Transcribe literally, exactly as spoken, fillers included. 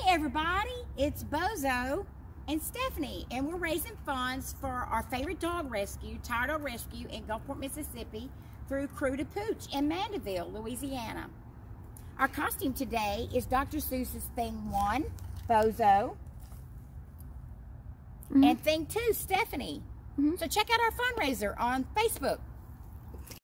everybody, it's Bozo and Stephanie, and we're raising funds for our favorite dog rescue, Tired Dog Rescue in Gulfport, Mississippi, through Crew to Pooch in Mandeville, Louisiana. Our costume today is Doctor Seuss's Thing One, Bozo, mm-hmm. and Thing Two, Stephanie. Mm-hmm. So check out our fundraiser on Facebook.